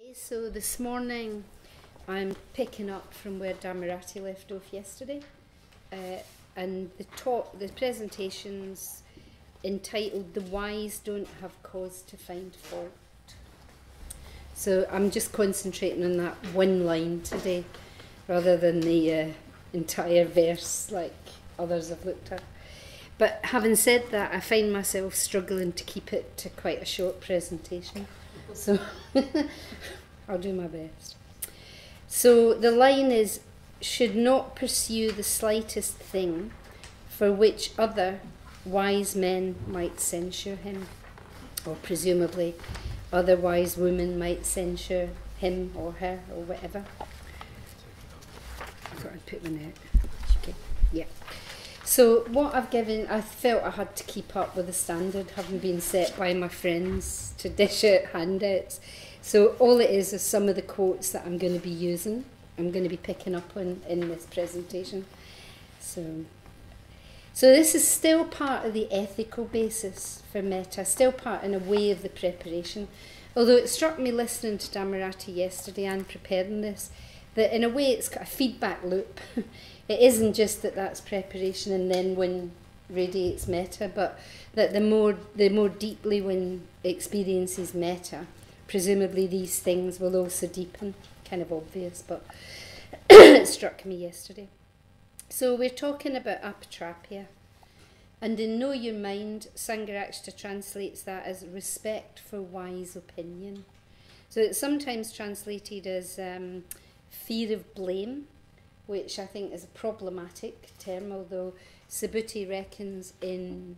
So this morning I'm picking up from where Dhammarathi left off yesterday, and the presentation's entitled "The Wise Don't Have Cause to Find Fault." So I'm just concentrating on that one line today, rather than the entire verse like others have looked at. But having said that, I find myself struggling to keep it to quite a short presentation. So I'll do my best. So the line is, should not pursue the slightest thing for which other wise men might censure him, or presumably other wise women might censure him or her or whatever. I thought I'd put one out. Okay. Yeah. So what I've given, I felt I had to keep up with the standard having been set by my friends to dish out handouts. So all it is some of the quotes that I'm going to be using, I'm going to be picking up on in this presentation. So this is still part of the ethical basis for metta, still part in a way of the preparation. Although it struck me listening to Dhammarathi yesterday and preparing this, that in a way it's got a feedback loop. It isn't just that that's preparation and then one radiates metta, but that the more deeply one experiences metta, presumably these things will also deepen. Kind of obvious, but it struck me yesterday. So we're talking about apatrapya, and in Know Your Mind, Sangharakshita translates that as respect for wise opinion. So it's sometimes translated as fear of blame, which I think is a problematic term, although Subhuti reckons in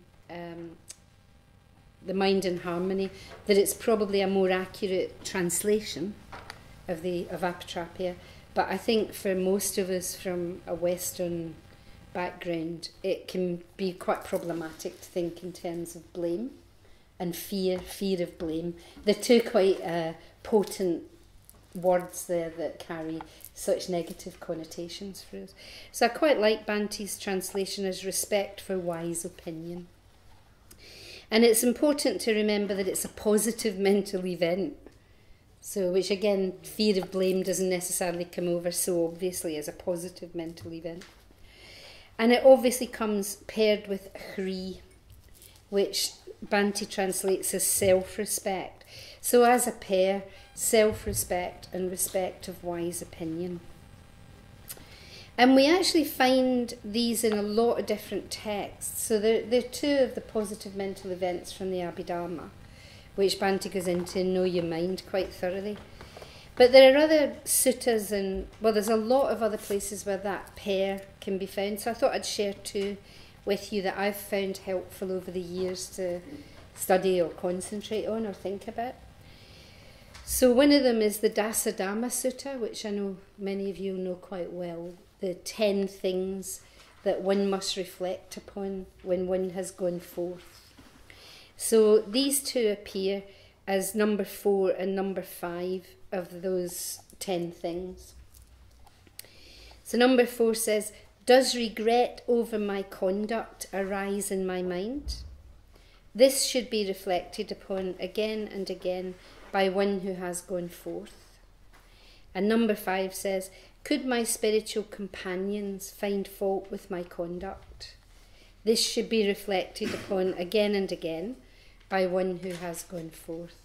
The Mind in Harmony that it's probably a more accurate translation of apatrapya. But I think for most of us from a Western background, it can be quite problematic to think in terms of blame and fear of blame. They're two quite potent words there that carry such negative connotations for us. So I quite like Bhante's translation as respect for wise opinion. And it's important to remember that it's a positive mental event. So, which again, fear of blame doesn't necessarily come over so obviously as a positive mental event. And it obviously comes paired with hri, which Bhante translates as self-respect. So as a pair, self-respect and respect of wise opinion. And we actually find these in a lot of different texts. So they're two of the positive mental events from the Abhidhamma, which Bhante goes into in Know Your Mind quite thoroughly. But there are other suttas and, well, there's a lot of other places where that pair can be found. So I thought I'd share two with you that I've found helpful over the years to study or concentrate on or think about. So one of them is the Dasadhamma Sutta, which I know many of you know quite well, the 10 things that one must reflect upon when one has gone forth. So these two appear as number 4 and number 5 of those 10 things. So number 4 says, does regret over my conduct arise in my mind? This should be reflected upon again and again by one who has gone forth. And number 5 says, could my spiritual companions find fault with my conduct? This should be reflected upon again and again by one who has gone forth.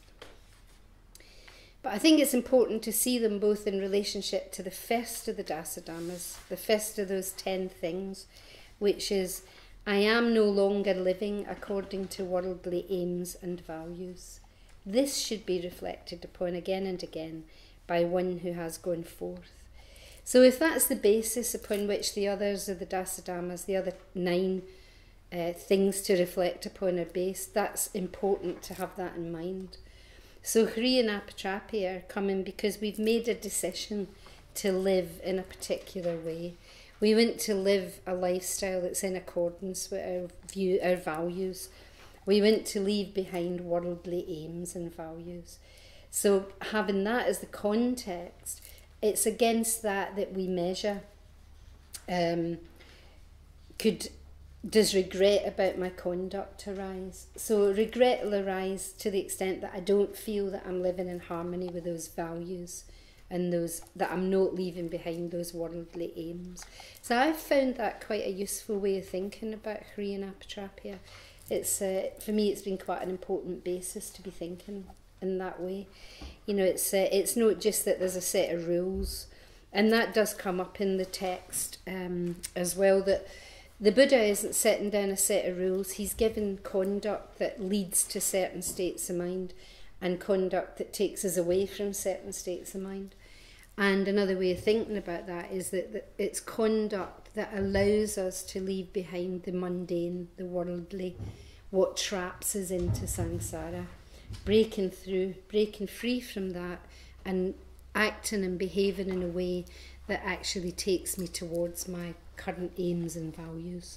But I think it's important to see them both in relationship to the first of the Dasadhammas, the first of those 10 things, which is, I am no longer living according to worldly aims and values. This should be reflected upon again and again by one who has gone forth. So if that's the basis upon which the others of the Dasadhammas, the other 9 things to reflect upon are based, that's important to have that in mind. So Hri and Apatrapya are coming because we've made a decision to live in a particular way. We want to live a lifestyle that's in accordance with our values. We want to leave behind worldly aims and values. So having that as the context, it's against that we measure. Could does regret about my conduct arise? So regret will arise to the extent that I don't feel that I'm living in harmony with those values, and those that I'm not leaving behind those worldly aims. So I've found that quite a useful way of thinking about Hri and Apatrapya. It's for me, it's been quite an important basis to be thinking in that way. You know, it's not just that there's a set of rules, and that does come up in the text as well, that the Buddha isn't setting down a set of rules. He's given conduct that leads to certain states of mind, and conduct that takes us away from certain states of mind. And another way of thinking about that is that it's conduct that allows us to leave behind the mundane, the worldly, what traps us into samsara, breaking free from that, and acting and behaving in a way that actually takes me towards my current aims and values.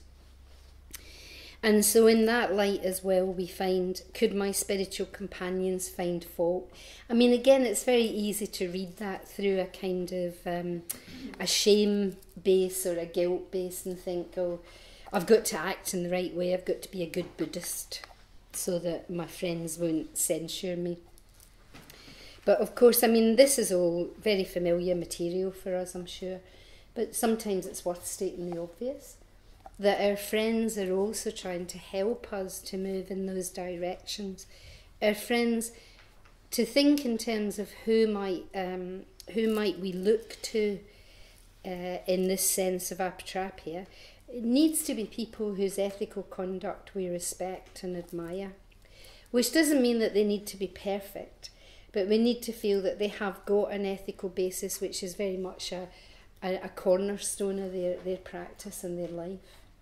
And so in that light as well, we find, could my spiritual companions find fault? I mean, again, it's very easy to read that through a kind of a shame base or a guilt base and think, oh, I've got to act in the right way, I've got to be a good Buddhist so that my friends won't censure me. But of course, I mean, this is all very familiar material for us, I'm sure, but sometimes it's worth stating the obvious, that our friends are also trying to help us to move in those directions. Our friends, to think in terms of who might we look to in this sense of apatrapya, it needs to be people whose ethical conduct we respect and admire, which doesn't mean that they need to be perfect, but we need to feel that they have got an ethical basis which is very much a cornerstone of their practice and their life.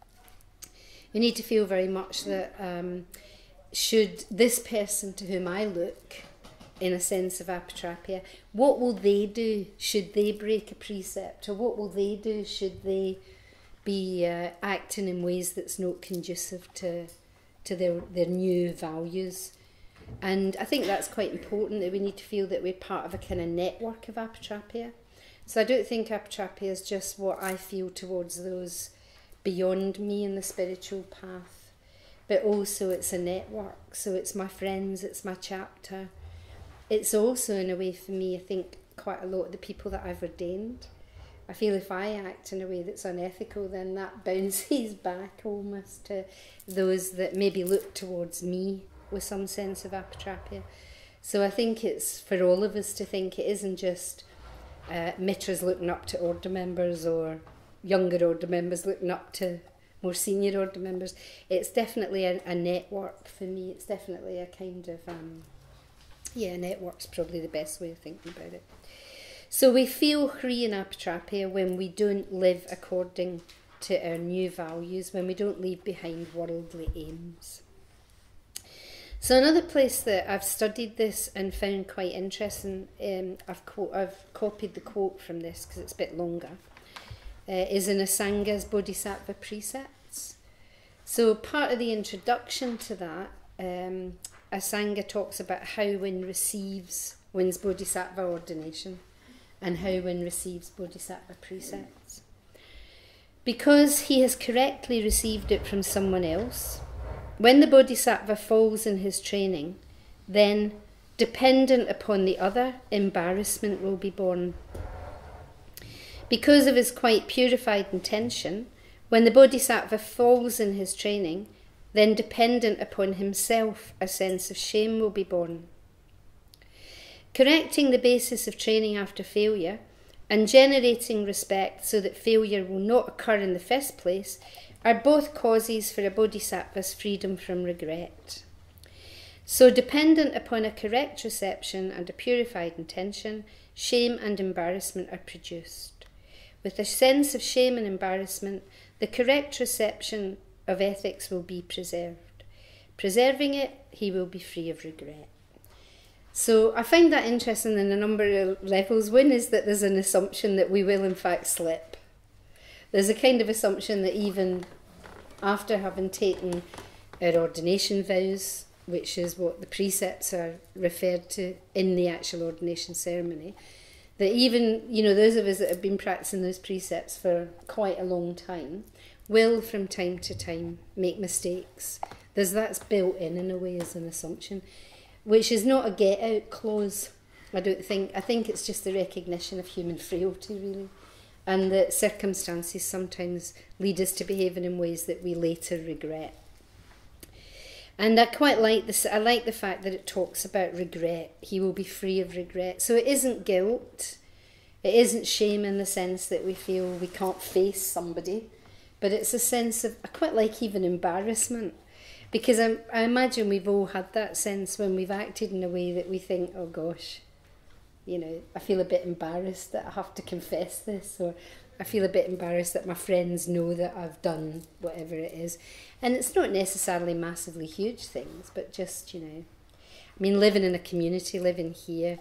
We need to feel very much that should this person to whom I look in a sense of apatrapya, what will they do should they break a precept, or what will they do should they be acting in ways that's not conducive to their new values. And I think that's quite important, that we need to feel that we're part of a kind of network of apatrapya. So I don't think apatrapya is just what I feel towards those beyond me in the spiritual path, but also it's a network. So it's my friends, it's my chapter. It's also, in a way, for me, I think quite a lot of the people that I've ordained. I feel if I act in a way that's unethical, then that bounces back almost to those that maybe look towards me with some sense of apatrapya. So I think it's for all of us to think it isn't just Mitra's looking up to order members, or younger order members looking up to more senior order members. It's definitely a network for me. It's definitely a kind of, network's probably the best way of thinking about it. So we feel Hri and apatrapya when we don't live according to our new values, when we don't leave behind worldly aims. So another place that I've studied this and found quite interesting, I've copied the quote from this because it's a bit longer, is in Asanga's Bodhisattva Precepts. So part of the introduction to that, Asanga talks about how one receives one's Bodhisattva ordination and how one receives Bodhisattva precepts. Because he has correctly received it from someone else, when the Bodhisattva falls in his training, then, dependent upon the other, embarrassment will be born. Because of his quite purified intention, when the Bodhisattva falls in his training, then dependent upon himself, a sense of shame will be born. Correcting the basis of training after failure and generating respect so that failure will not occur in the first place are both causes for a Bodhisattva's freedom from regret. So dependent upon a correct reception and a purified intention, shame and embarrassment are produced. With a sense of shame and embarrassment, the correct reception of ethics will be preserved. Preserving it, he will be free of regret. So I find that interesting in a number of levels. One is that there's an assumption that we will in fact slip. There's a kind of assumption that even after having taken our ordination vows, which is what the precepts are referred to in the actual ordination ceremony, that even, those of us that have been practicing those precepts for quite a long time, will from time to time make mistakes. That's built in a way as an assumption, which is not a get-out clause, I don't think. I think it's just the recognition of human frailty, really, and that circumstances sometimes lead us to behaving in ways that we later regret. And I quite like this. I like the fact that it talks about regret. He will be free of regret. So it isn't guilt. It isn't shame in the sense that we feel we can't face somebody. But it's a sense of, I quite like even embarrassment. Because I imagine we've all had that sense when we've acted in a way that we think, oh gosh, you know, I feel a bit embarrassed that I have to confess this, or I feel a bit embarrassed that my friends know that I've done whatever it is. And it's not necessarily massively huge things, but just, you know, I mean, living in a community, living here,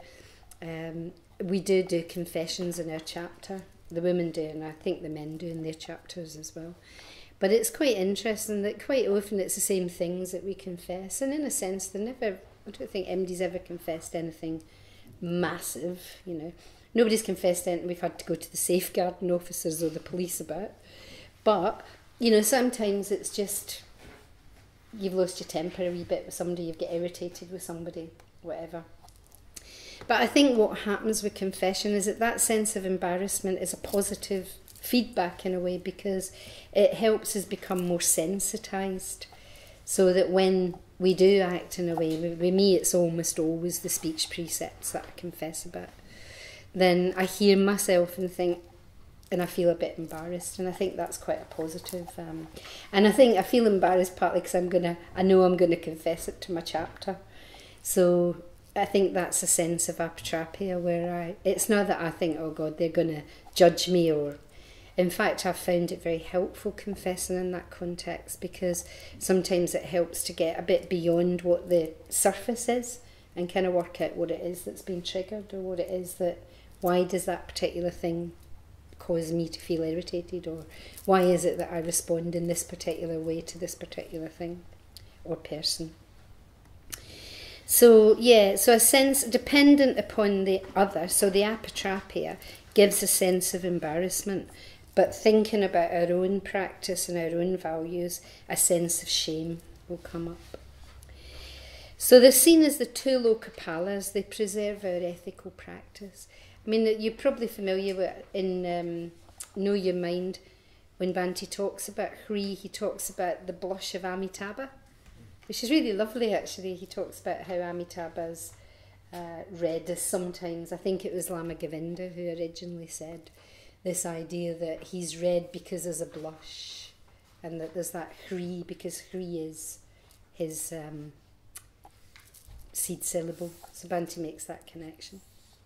we do confessions in our chapter. The women do, and I think the men do in their chapters as well. But it's quite interesting that quite often it's the same things that we confess. And in a sense, I don't think anybody's ever confessed anything massive, you know. Nobody's confessed anything we've had to go to the safeguarding officers or the police about. But, you know, sometimes it's just you've lost your temper a wee bit with somebody, you've got irritated with somebody, whatever. But I think what happens with confession is that sense of embarrassment is a positive feedback in a way, because it helps us become more sensitised, so that when we do act in a way, with me it's almost always the speech precepts that I confess about, then I hear myself and think, and I feel a bit embarrassed, and I think that's quite a positive. And I think I feel embarrassed partly because I know I'm going to confess it to my chapter. So I think that's a sense of apatrapia where it's not that I think, oh God, they're going to judge me, or in fact I've found it very helpful confessing in that context, because sometimes it helps to get a bit beyond what the surface is and kind of work out what it is that's been triggered, or what it is that, why does that particular thing cause me to feel irritated, or why is it that I respond in this particular way to this particular thing or person. So yeah, so a sense dependent upon the other, so the apatrapia gives a sense of embarrassment, but thinking about our own practice and our own values, a sense of shame will come up. So they're seen as the two lokapalas. They preserve our ethical practice. I mean, you're probably familiar with in Know Your Mind, when Bhante talks about Hri, he talks about the blush of Amitabha, which is really lovely actually. He talks about how Amitabha's read as sometimes, I think it was Lama Govinda who originally said this idea that he's read because there's a blush, and that there's that Hri because Hri is his seed syllable. So Bhante makes that connection.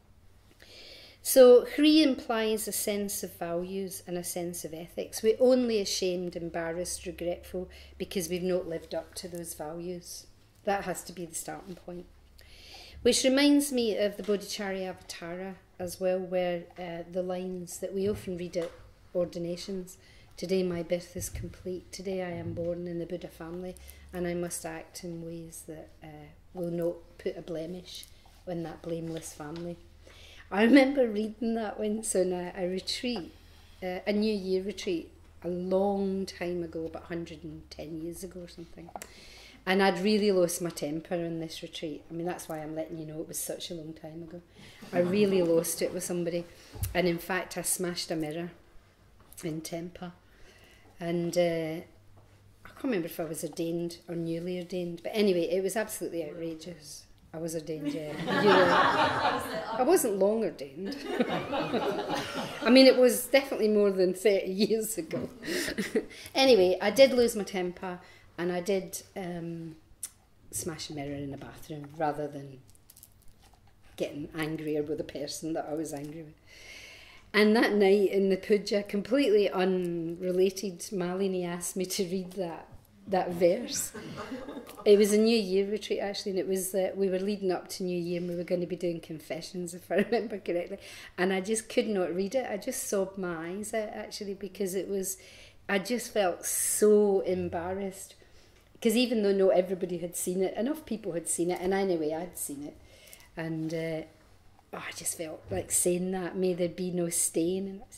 So Hri implies a sense of values and a sense of ethics. We're only ashamed, embarrassed, regretful because we've not lived up to those values. That has to be the starting point. Which reminds me of the Bodhicharya Avatara as well, where the lines that we often read at ordinations, today my birth is complete, today I am born in the Buddha family, and I must act in ways that will not put a blemish on that blameless family. I remember reading that once on a retreat, a New Year retreat, a long time ago, about 110 years ago or something. And I'd really lost my temper on this retreat. I mean, that's why I'm letting you know it was such a long time ago. I really lost it with somebody. And in fact, I smashed a mirror in temper. And I can't remember if I was ordained or newly ordained. But anyway, it was absolutely outrageous. I was ordained, yeah. I wasn't long ordained. I mean, it was definitely more than 30 years ago. Anyway, I did lose my temper, and I did smash a mirror in the bathroom rather than getting angrier with the person that I was angry with. And that night in the puja, completely unrelated, Malini asked me to read that verse. It was a New Year retreat actually, and it was we were leading up to New Year and we were going to be doing confessions, if I remember correctly, and I just could not read it. I just sobbed my eyes out actually, because I just felt so embarrassed, because even though not everybody had seen it, enough people had seen it, and anyway I'd seen it, and I just felt like saying that, may there be no stain, and I just felt,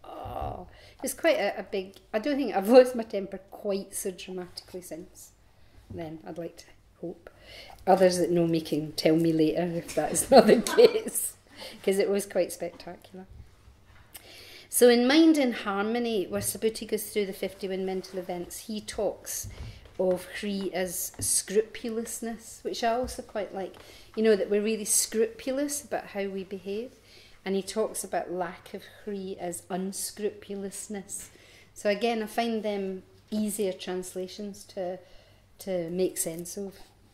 oh, it's quite a big, I don't think I've lost my temper quite so dramatically since then, I'd like to hope. Others that know me can tell me later if that's not the case, because it was quite spectacular. So in Mind in Harmony, where Subhuti goes through the 51 mental events, he talks of Hri as scrupulousness, which I also quite like. You know, that we're really scrupulous about how we behave. And he talks about lack of Hri as unscrupulousness. So again, I find them easier translations to make sense of.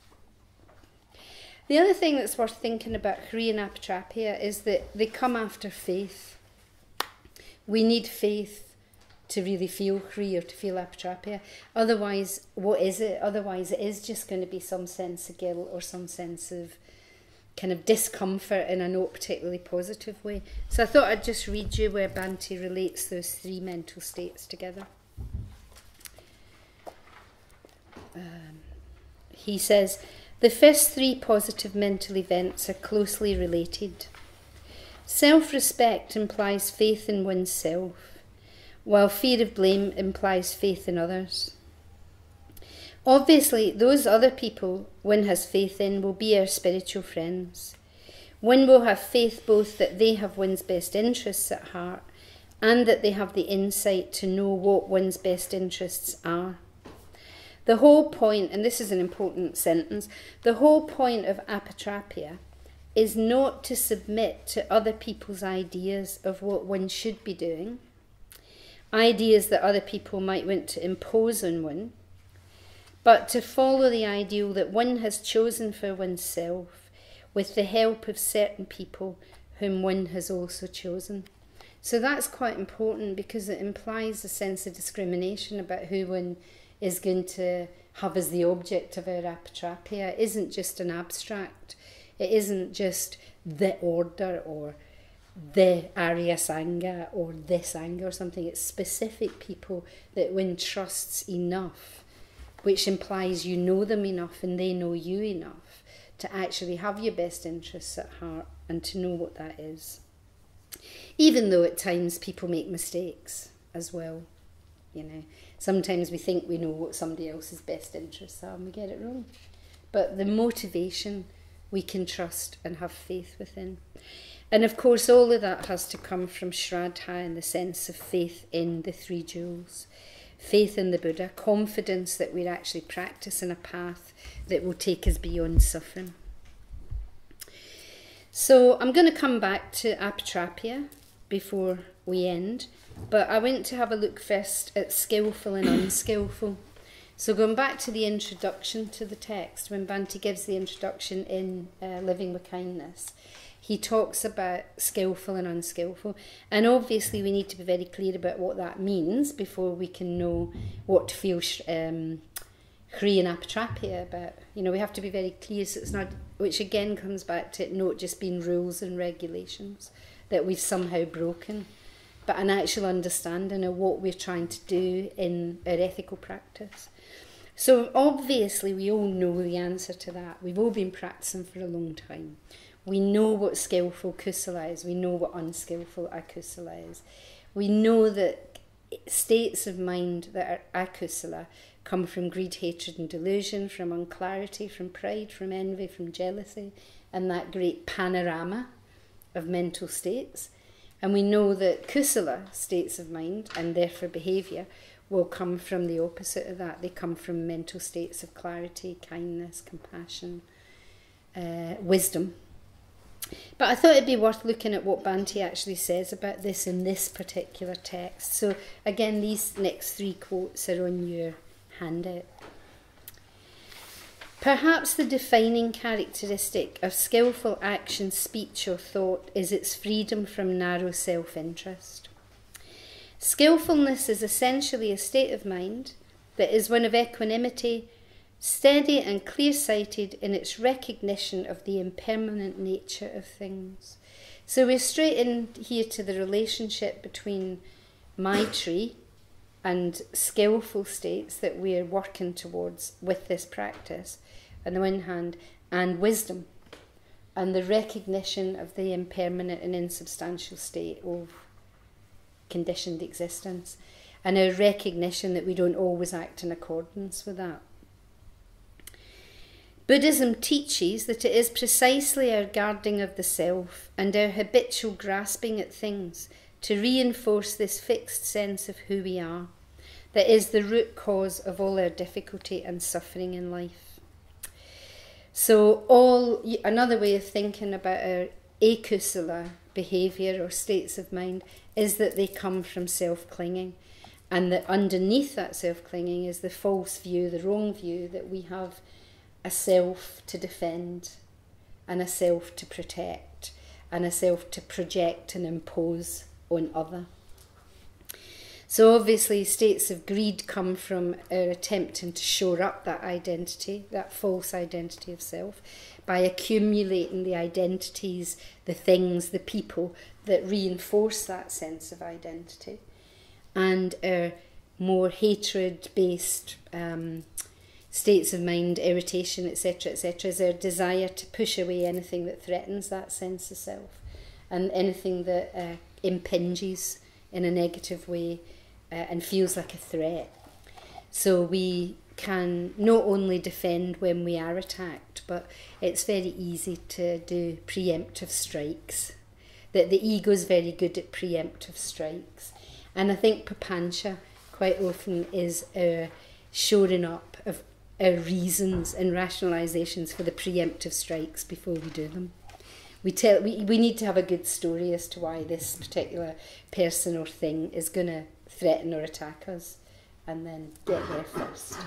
The other thing that's worth thinking about Hri and Apatrapya is that they come after faith. We need faith to really feel Hri or to feel Apatrapya. Otherwise, what is it? Otherwise, it is just going to be some sense of guilt or some sense of kind of discomfort in a not particularly positive way. So I thought I'd just read you where Bhante relates those three mental states together. He says, the first three positive mental events are closely related. Self-respect implies faith in oneself, while fear of blame implies faith in others. Obviously, those other people one has faith in will be our spiritual friends. One will have faith both that they have one's best interests at heart and that they have the insight to know what one's best interests are. The whole point, and this is an important sentence, the whole point of Apatrapya is not to submit to other people's ideas of what one should be doing, ideas that other people might want to impose on one, but to follow the ideal that one has chosen for oneself with the help of certain people whom one has also chosen. So that's quite important because it implies a sense of discrimination about who one is going to have as the object of our Apatrapya. It isn't just an abstract. It isn't just the order or the Arya Sangha or this Sangha or something. It's specific people that one trusts enough, which implies you know them enough and they know you enough to actually have your best interests at heart and to know what that is. Even though at times people make mistakes as well. You know, sometimes we think we know what somebody else's best interests are and we get it wrong. But the motivation we can trust and have faith within. And of course all of that has to come from Shraddha, in the sense of faith in the three jewels. Faith in the Buddha, confidence that we're actually practicing a path that will take us beyond suffering. So I'm going to come back to Apatrapya before we end, but I want to have a look first at skillful and unskillful. So going back to the introduction to the text, when Bhante gives the introduction in Living with Kindness, he talks about skillful and unskillful. And obviously we need to be very clear about what that means before we can know what to feel Hri and Apatrapya about. You know, we have to be very clear, so it's not, which again comes back to it not just being rules and regulations that we've somehow broken, but an actual understanding of what we're trying to do in our ethical practice. So obviously we all know the answer to that. We've all been practicing for a long time. We know what skillful kusala is. We know what unskillful akusala is. We know that states of mind that are akusala come from greed, hatred and delusion, from unclarity, from pride, from envy, from jealousy, and that great panorama of mental states. And we know that kusala states of mind, and therefore behaviour, will come from the opposite of that. They come from mental states of clarity, kindness, compassion, wisdom. But I thought it'd be worth looking at what Bhante actually says about this in this particular text. So again, these next three quotes are on your handout. Perhaps the defining characteristic of skillful action, speech or thought is its freedom from narrow self-interest. Skillfulness is essentially a state of mind that is one of equanimity, steady and clear-sighted in its recognition of the impermanent nature of things. So we're straight in here to the relationship between Maitri and skillful states that we're working towards with this practice, on the one hand, and wisdom, and the recognition of the impermanent and insubstantial state of conditioned existence, and a recognition that we don't always act in accordance with that. Buddhism teaches that it is precisely our guarding of the self and our habitual grasping at things to reinforce this fixed sense of who we are that is the root cause of all our difficulty and suffering in life. So another way of thinking about our akusala behaviour or states of mind is that they come from self-clinging, and that underneath that self-clinging is the false view, the wrong view, that we have a self to defend and a self to protect and a self to project and impose on other. So obviously states of greed come from our attempting to shore up that identity, that false identity of self, by accumulating the identities, the things, the people that reinforce that sense of identity. And our more hatred-based states of mind, irritation, etc., is our desire to push away anything that threatens that sense of self and anything that impinges in a negative way and feels like a threat. So we can not only defend when we are attacked, but it's very easy to do preemptive strikes. That the ego is very good at preemptive strikes. And I think papancha quite often is our shoring up of our reasons and rationalizations for the preemptive strikes before we do them. We need to have a good story as to why this particular person or thing is going to threaten or attack us, and then get there first.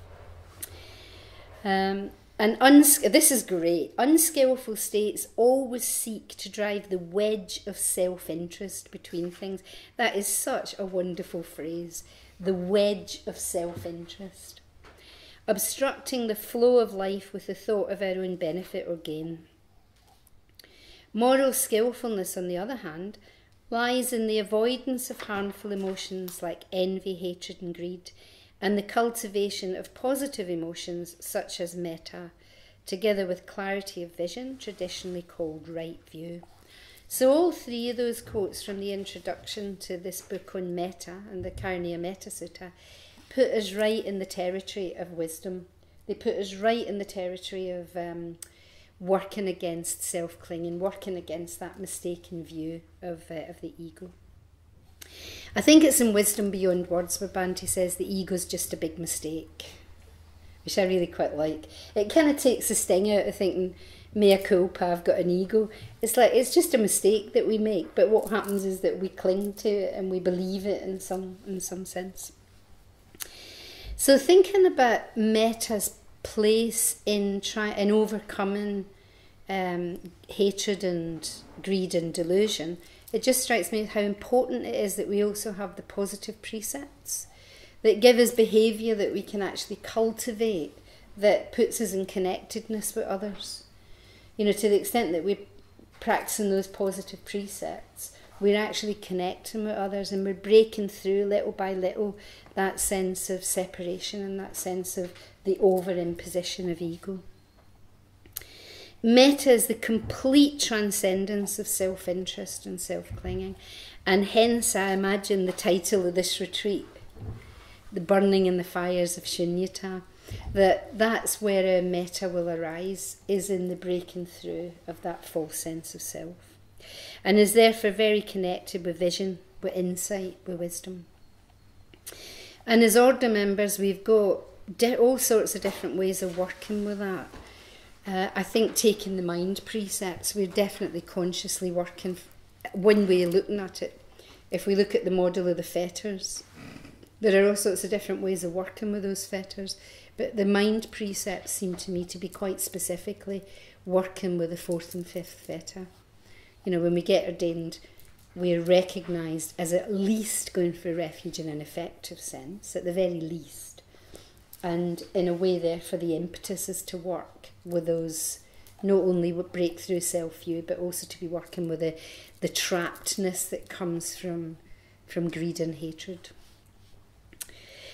This is great. Unskillful states always seek to drive the wedge of self-interest between things. That is such a wonderful phrase, the wedge of self-interest. Obstructing the flow of life with the thought of our own benefit or gain. Moral skillfulness, on the other hand, lies in the avoidance of harmful emotions like envy, hatred and greed, and the cultivation of positive emotions such as metta, together with clarity of vision, traditionally called right view. So all three of those quotes from the introduction to this book on metta and the Karniya Metta Sutta put us right in the territory of wisdom. They put us right in the territory of working against self-clinging, working against that mistaken view of the ego. I think it's in Wisdom Beyond Words where Bhante says the ego's just a big mistake, which I really quite like. It kind of takes the sting out of thinking, mea culpa, I've got an ego. It's like, it's just a mistake that we make, but what happens is that we cling to it and we believe it in some sense. So thinking about metta's place in overcoming hatred and greed and delusion, it just strikes me how important it is that we also have the positive precepts that give us behaviour that we can actually cultivate, that puts us in connectedness with others. You know, to the extent that we're practicing those positive precepts, we're actually connecting with others and we're breaking through little by little that sense of separation and that sense of the over-imposition of ego. Metta is the complete transcendence of self-interest and self-clinging, and hence I imagine the title of this retreat, The Burning in the Fires of Sunyata, that's where our metta will arise, is in the breaking through of that false sense of self, and is therefore very connected with vision, with insight, with wisdom. And as order members, we've got all sorts of different ways of working with that. I think taking the mind precepts, we're definitely consciously working one way of looking at it. If we look at the model of the fetters, there are all sorts of different ways of working with those fetters, but the mind precepts seem to me to be quite specifically working with the fourth and fifth fetter. You know, when we get ordained, we're recognised as at least going for refuge in an effective sense, at the very least. And in a way, therefore, the impetus is to work with those, not only with breakthrough self-view, but also to be working with the trappedness that comes from greed and hatred.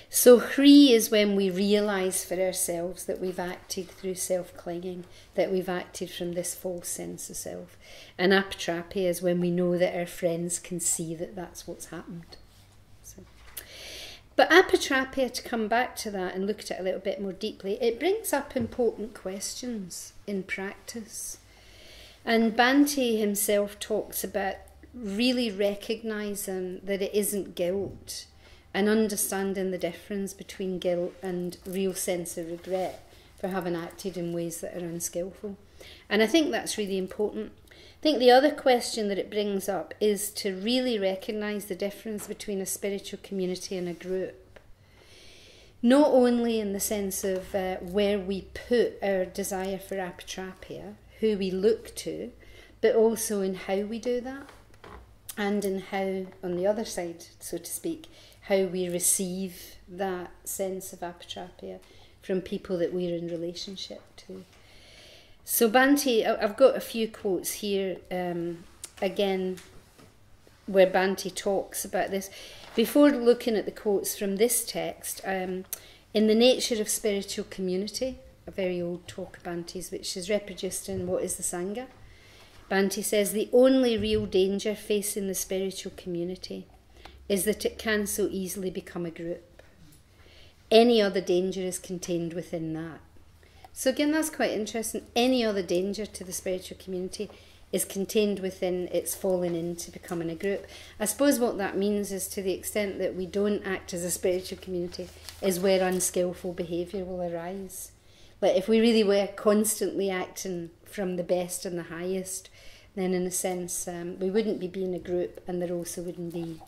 So Hri is when we realise for ourselves that we've acted through self-clinging, that we've acted from this false sense of self. And Apatrapya is when we know that our friends can see that that's what's happened. So. But Apatrapya, to come back to that and look at it a little bit more deeply, it brings up important questions in practice. And Bhante himself talks about really recognising that it isn't guilt, and understanding the difference between guilt and real sense of regret for having acted in ways that are unskillful. And I think that's really important. I think the other question that it brings up is to really recognise the difference between a spiritual community and a group. Not only in the sense of where we put our desire for apatrapya, who we look to, but also in how we do that, and in how, on the other side, so to speak, how we receive that sense of apatrapya from people that we're in relationship to. So Bhante, I've got a few quotes here, again, where Bhante talks about this. Before looking at the quotes from this text, in The Nature of Spiritual Community, a very old talk of Bhante's, which is reproduced in What is the Sangha, Bhante says, the only real danger facing the spiritual community is that it can so easily become a group. Any other danger is contained within that. So again, that's quite interesting. Any other danger to the spiritual community is contained within its falling into becoming a group. I suppose what that means is, to the extent that we don't act as a spiritual community, is where unskillful behaviour will arise. Like if we really were constantly acting from the best and the highest, then in a sense we wouldn't be being a group, and there also wouldn't be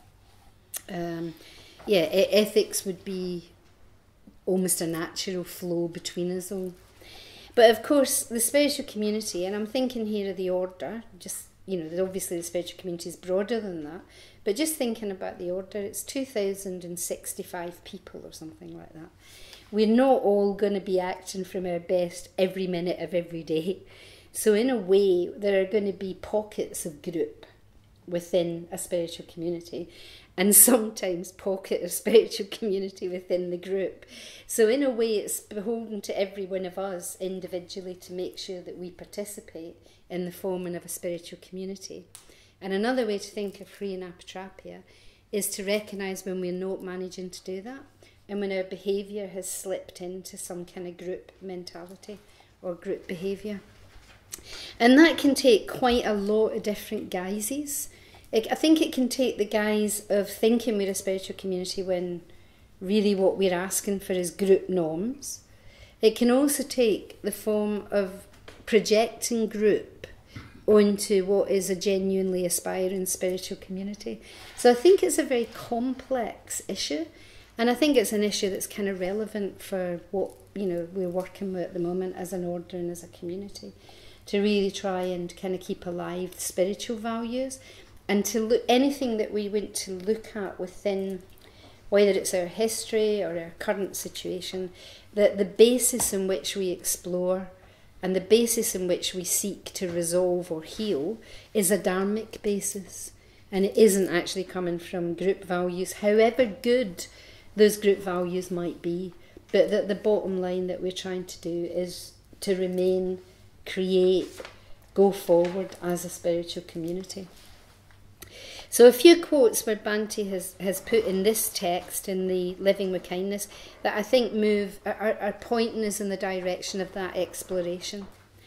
ethics would be almost a natural flow between us all. But of course, the spiritual community, and I'm thinking here of the order, just, you know, obviously the spiritual community is broader than that, but just thinking about the order, it's 2,065 people or something like that. We're not all going to be acting from our best every minute of every day. So in a way, there are going to be pockets of group within a spiritual community, and sometimes pocket of spiritual community within the group. So in a way, it's beholden to every one of us individually to make sure that we participate in the forming of a spiritual community. And another way to think of Hri and Apatrapya is to recognise when we're not managing to do that, and when our behaviour has slipped into some kind of group mentality or group behaviour. And that can take quite a lot of different guises. I think it can take the guise of thinking we're a spiritual community when really what we're asking for is group norms. It can also take the form of projecting group onto what is a genuinely aspiring spiritual community. So I think it's a very complex issue, and I think it's an issue that's kind of relevant for what, you know, we're working with at the moment as an order and as a community, to really try and kind of keep alive spiritual values, and to look anything that we want to look at within, whether it's our history or our current situation, that the basis in which we explore and the basis in which we seek to resolve or heal is a dharmic basis, and it isn't actually coming from group values, however good those group values might be, but that the bottom line that we're trying to do is to remain, create, go forward as a spiritual community. So a few quotes where Bhante has put in this text, in the Living with Kindness, that I think are pointing us in the direction of that exploration.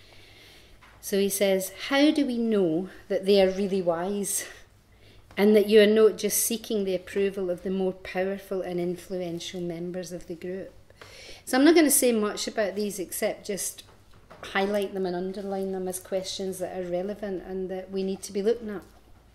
So he says, how do we know that they are really wise, and that you are not just seeking the approval of the more powerful and influential members of the group? So I'm not going to say much about these except just highlight them and underline them as questions that are relevant and that we need to be looking at.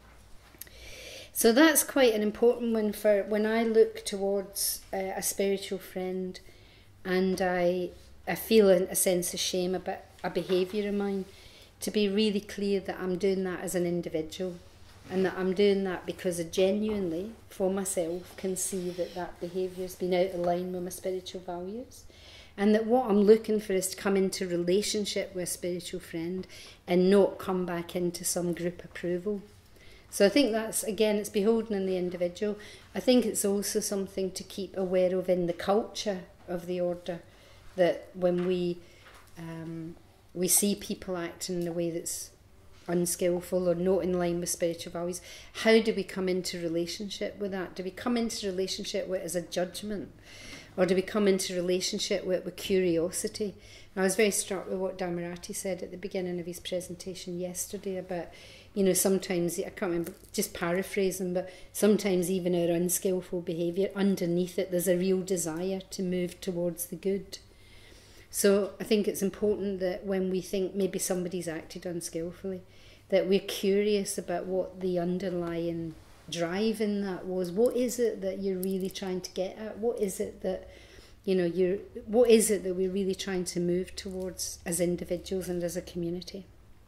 So that's quite an important one for when I look towards a spiritual friend and I feel a sense of shame about a behaviour of mine, to be really clear that I'm doing that as an individual, and that I'm doing that because I genuinely, for myself, can see that that behaviour has been out of line with my spiritual values, and that what I'm looking for is to come into relationship with a spiritual friend and not come back into some group approval. So I think that's, again, it's beholden on the individual. I think it's also something to keep aware of in the culture of the order, that when we see people acting in a way that's unskillful or not in line with spiritual values, how do we come into relationship with that? Do we come into relationship with it as a judgment? Or do we come into relationship with curiosity? And I was very struck with what Dhammarathi said at the beginning of his presentation yesterday about, you know, sometimes, I can't remember, just paraphrasing, but sometimes even our unskillful behaviour, underneath it, there's a real desire to move towards the good. So I think it's important that when we think maybe somebody's acted unskillfully, that we're curious about what the underlying drive in that was. What is it that you're really trying to get at? What is it that, you know, what is it that we're really trying to move towards as individuals and as a community?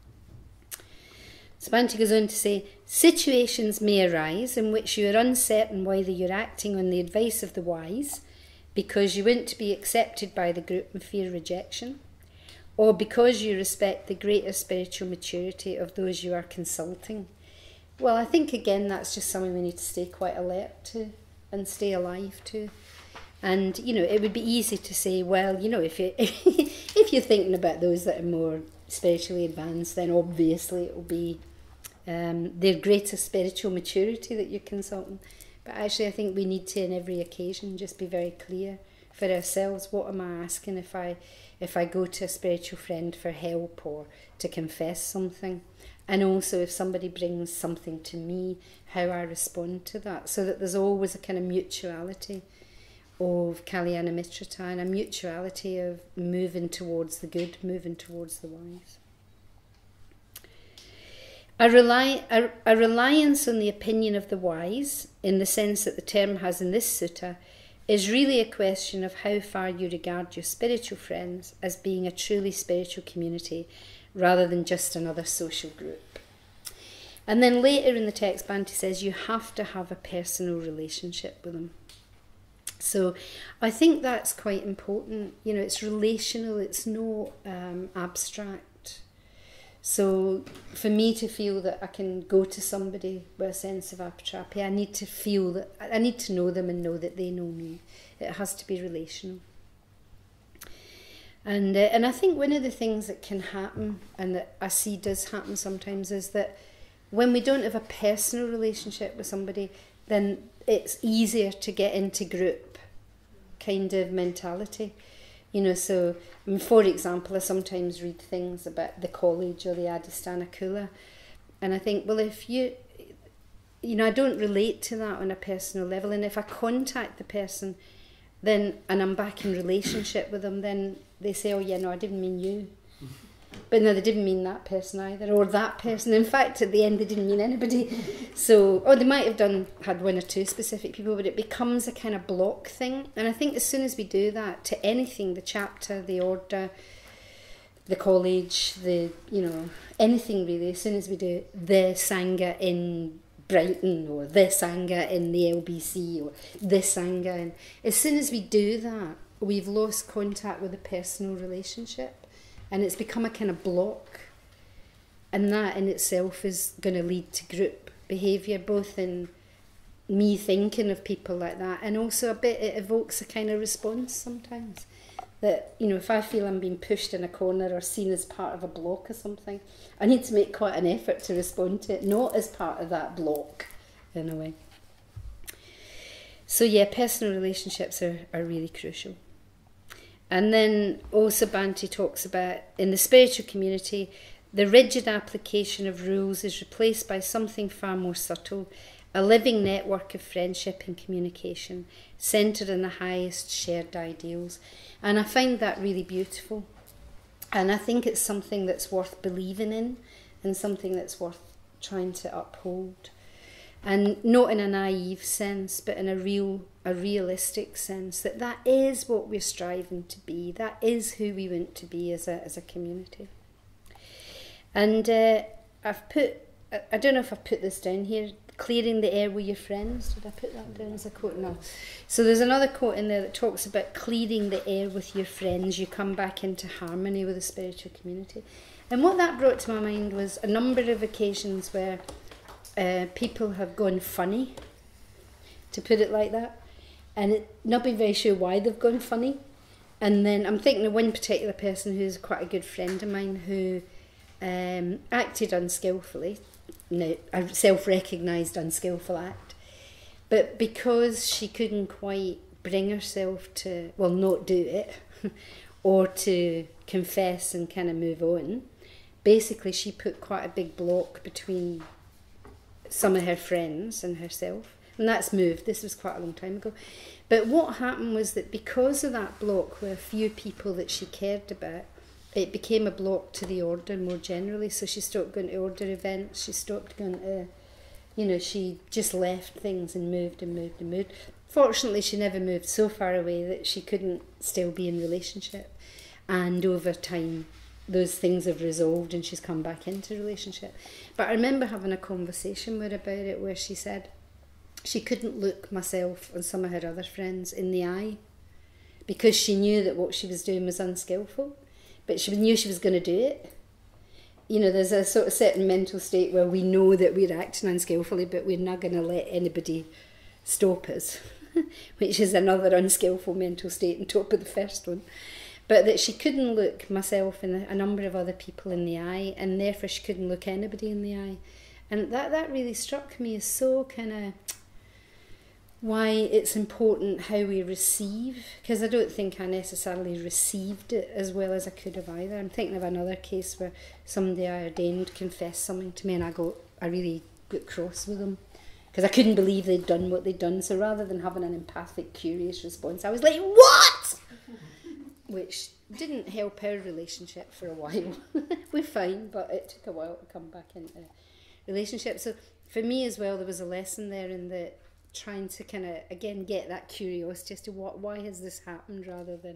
Bhante goes on to say, situations may arise in which you are uncertain whether you're acting on the advice of the wise because you want to be accepted by the group and fear rejection, or because you respect the greater spiritual maturity of those you are consulting. Well, I think, again, that's just something we need to stay quite alert to and stay alive to. And, you know, it would be easy to say, well, you know, if you're thinking about those that are more spiritually advanced, then obviously it will be their greater spiritual maturity that you're consulting. But actually, I think we need to, in every occasion, just be very clear for ourselves. What am I asking if I go to a spiritual friend for help or to confess something? And also, if somebody brings something to me, how I respond to that, so that there's always a kind of mutuality of Kalyana Mitrata and a mutuality of moving towards the good, moving towards the wise. A reliance on the opinion of the wise, in the sense that the term has in this sutta, is really a question of how far you regard your spiritual friends as being a truly spiritual community rather than just another social group. And then later in the text, Bhante says you have to have a personal relationship with them. So I think that's quite important. You know, it's relational, it's not abstract. So for me to feel that I can go to somebody with a sense of apatropia, I need to feel that, I need to know them and know that they know me. It has to be relational. And I think one of the things that can happen, and that I see does happen sometimes, is that when we don't have a personal relationship with somebody, then it's easier to get into group kind of mentality. You know, so, I mean, for example, I sometimes read things about the college or the Adhisthana Kula, and I think, well, if you know, I don't relate to that on a personal level, and if I contact the person, then, and I'm back in relationship with them, then they say, oh yeah, no, I didn't mean you. But no, they didn't mean that person either, or that person. In fact, at the end, they didn't mean anybody. So, or they might have had one or two specific people, but it becomes a kind of block thing. And I think as soon as we do that to anything, the chapter, the order, the college, anything really, as soon as we do the Sangha in Brighton or the Sangha in the LBC or the Sangha, and as soon as we do that, we've lost contact with a personal relationship. And it's become a kind of block. And that in itself is going to lead to group behaviour, both in me thinking of people like that, and also a bit, it evokes a kind of response sometimes. That, you know, if I feel I'm being pushed in a corner or seen as part of a block or something, I need to make quite an effort to respond to it, not as part of that block, in a way. So yeah, personal relationships are really crucial. And then also Bhante talks about, in the spiritual community, the rigid application of rules is replaced by something far more subtle, a living network of friendship and communication, centred on the highest shared ideals. And I find that really beautiful. And I think it's something that's worth believing in, and something that's worth trying to uphold. And not in a naive sense, but in a realistic sense, that is what we're striving to be. That is who we want to be as a community. And I've put, I don't know if I've put this down here, clearing the air with your friends. Did I put that down as a quote? No. So there's another quote in there that talks about clearing the air with your friends. You come back into harmony with the spiritual community. And what that brought to my mind was a number of occasions where people have gone funny, to put it like that, and not been very sure why they've gone funny. And then I'm thinking of one particular person who's quite a good friend of mine who acted unskillfully, a self-recognised unskillful act, but because she couldn't quite bring herself to, well, not do it, or to confess and kind of move on, basically she put quite a big block between some of her friends and herself. And that's moved. This was quite a long time ago. But what happened was that because of that block with a few people that she cared about, it became a block to the order more generally. So she stopped going to order events. She stopped going to, she just left things and moved and moved and moved. Fortunately, she never moved so far away that she couldn't still be in relationship. And over time, those things have resolved and she's come back into relationship. But I remember having a conversation with her about it where she said she couldn't look myself and some of her other friends in the eye because she knew that what she was doing was unskillful, but she knew she was going to do it. There's a sort of certain mental state where we know that we're acting unskillfully, but we're not going to let anybody stop us, which is another unskillful mental state on top of the first one. But that she couldn't look myself and a number of other people in the eye, and therefore she couldn't look anybody in the eye. And that really struck me as so kind of why it's important how we receive, because I don't think I necessarily received it as well as I could have either. I'm thinking of another case where somebody I ordained confessed something to me and I really got cross with them because I couldn't believe they'd done what they'd done. So rather than having an empathic, curious response, I was like, what? Which didn't help our relationship for a while. We're fine, but it took a while to come back into relationship. So for me as well, there was a lesson there in that trying to kind of, again, get that curiosity as to why has this happened rather than,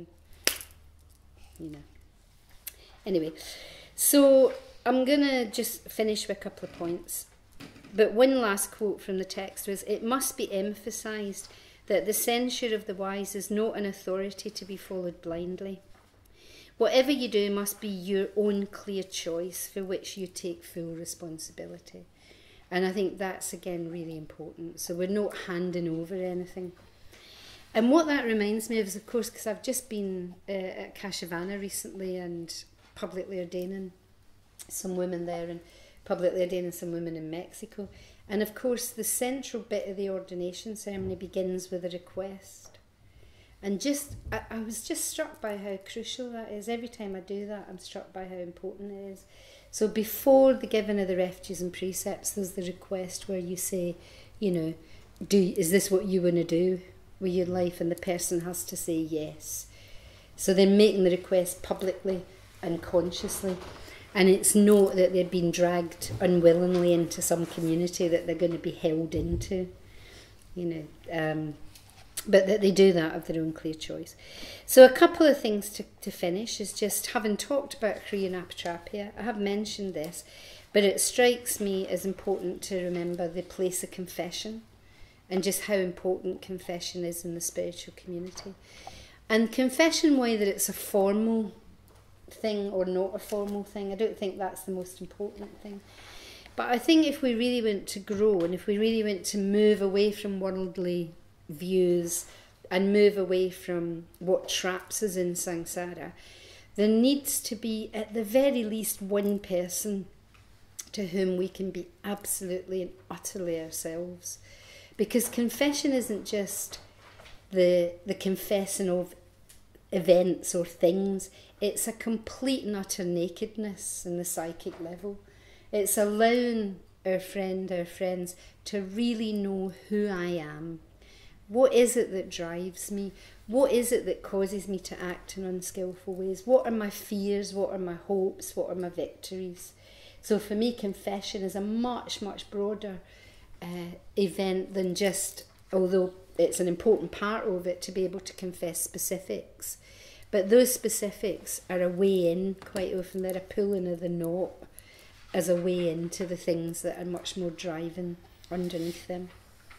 Anyway, so I'm going to just finish with a couple of points. But one last quote from the text was, "It must be emphasised that the censure of the wise is not an authority to be followed blindly. Whatever you do must be your own clear choice for which you take full responsibility." And I think that's, again, really important. So we're not handing over anything. And what that reminds me of is, of course, because I've just been at Kashavana recently and publicly ordaining some women there and publicly ordaining some women in Mexico. And, of course, the central bit of the ordination ceremony begins with a request. And I was just struck by how crucial that is. Every time I do that, I'm struck by how important it is. So before the giving of the refuges and precepts, there's the request where you say, is this what you want to do with your life? And the person has to say yes. So they're making the request publicly and consciously. And it's not that they're being dragged unwillingly into some community that they're going to be held into, but that they do that of their own clear choice. So a couple of things to finish is just having talked about Kriya and Apatapya. I have mentioned this, but it strikes me as important to remember the place of confession and just how important confession is in the spiritual community. And confession, whether it's a formal thing or not a formal thing, I don't think that's the most important thing. But I think if we really want to grow and if we really want to move away from worldly views and move away from what traps us in samsara, there needs to be at the very least one person to whom we can be absolutely and utterly ourselves. Because confession isn't just the confessing of events or things, it's a complete and utter nakedness in the psychic level. It's allowing our friends to really know who I am. What is it that drives me? What is it that causes me to act in unskillful ways? What are my fears? What are my hopes? What are my victories? So for me, confession is a much, much broader event than just, although it's an important part of it to be able to confess specifics. But those specifics are a way in quite often. They're a pulling of the knot as a way into the things that are much more driving underneath them.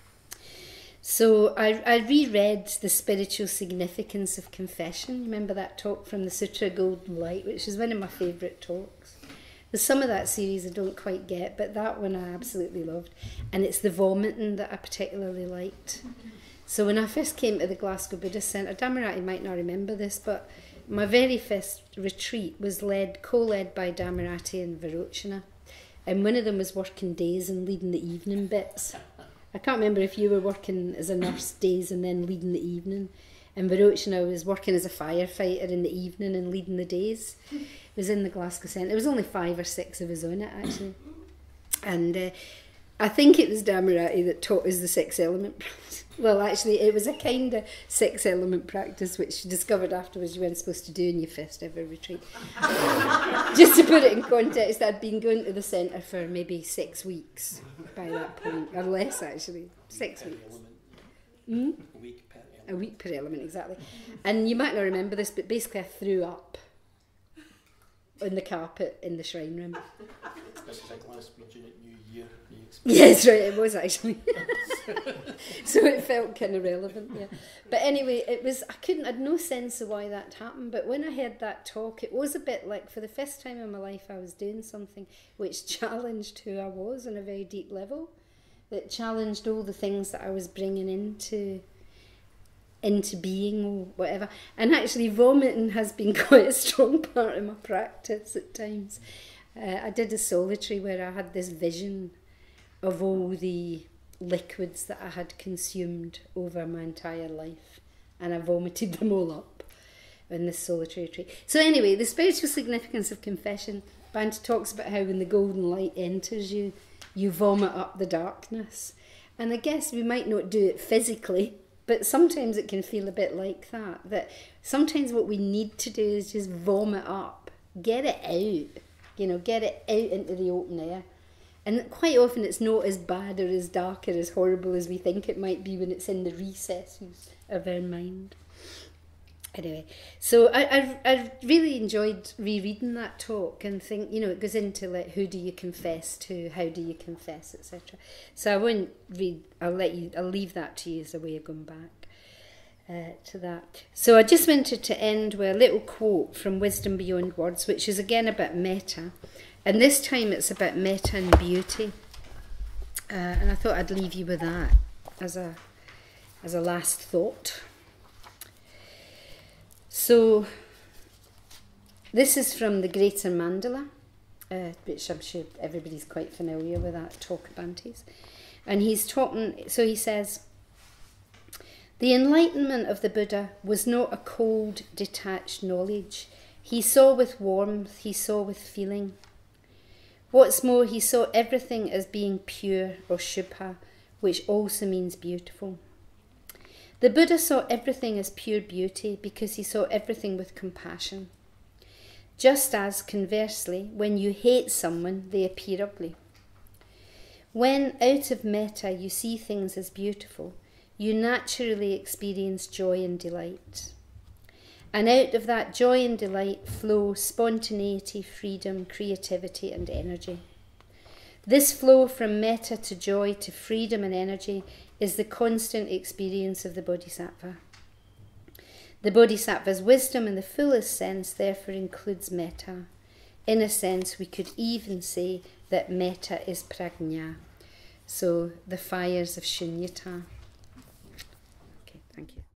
So I reread The Spiritual Significance of Confession. Remember that talk from the Sutra Golden Light, which is one of my favourite talks. There's some of that series I don't quite get, but that one I absolutely loved. And it's the vomiting that I particularly liked. So when I first came to the Glasgow Buddhist Centre, Dhammarathi might not remember this, but my very first retreat was co-led by Dhammarathi and Varochana. And one of them was working days and leading the evening bits. I can't remember if you were working as a nurse days and then leading the evening. And Varochana was working as a firefighter in the evening and leading the days. It was in the Glasgow Centre. There was only 5 or 6 of us on it, actually. And I think it was Dhammarathi that taught us the 6 element practice. Well, actually, it was a kind of 6 element practice, which you discovered afterwards you weren't supposed to do in your first ever retreat. Just to put it in context, I'd been going to the centre for maybe 6 weeks by that point, or less actually, 6 weeks. A week per element, exactly. And you might not remember this, but basically I threw up on the carpet in the shrine room. This is like last week, New Year. Yes, right, it was actually. So it felt kind of relevant, yeah. But anyway, I had no sense of why that happened, but when I heard that talk, it was a bit like, for the first time in my life, I was doing something which challenged who I was on a very deep level, that challenged all the things that I was bringing into being or whatever. And actually vomiting has been quite a strong part of my practice at times. I did a solitary where I had this vision of all the liquids that I had consumed over my entire life, and I vomited them all up in this solitary retreat. So anyway, the spiritual significance of confession, Bhante talks about how when the golden light enters you, you vomit up the darkness. And I guess we might not do it physically, but sometimes it can feel a bit like that sometimes what we need to do is just vomit up, get it out, get it out into the open air. And quite often it's not as bad or as dark or as horrible as we think it might be when it's in the recesses of our mind. Anyway, so I really enjoyed rereading that talk and think, it goes into like, who do you confess to, how do you confess, etc. So I won't read, I'll leave that to you as a way of going back to that. So I just wanted to end with a little quote from Wisdom Beyond Words, which is again about metta. And this time it's about metta and beauty. And I thought I'd leave you with that as a last thought. So this is from the Greater Mandala, which I'm sure everybody's quite familiar with that talk of Bhante's. And he's talking, so he says, the enlightenment of the Buddha was not a cold, detached knowledge. He saw with warmth, he saw with feeling. What's more, he saw everything as being pure or shubha, which also means beautiful. The Buddha saw everything as pure beauty because he saw everything with compassion. Just as, conversely, when you hate someone, they appear ugly. When, out of metta, you see things as beautiful, you naturally experience joy and delight. And out of that joy and delight flow spontaneity, freedom, creativity and energy. This flow from metta to joy to freedom and energy is the constant experience of the Bodhisattva. The Bodhisattva's wisdom in the fullest sense therefore includes metta. In a sense, we could even say that metta is prajna. So the fires of Sunyata.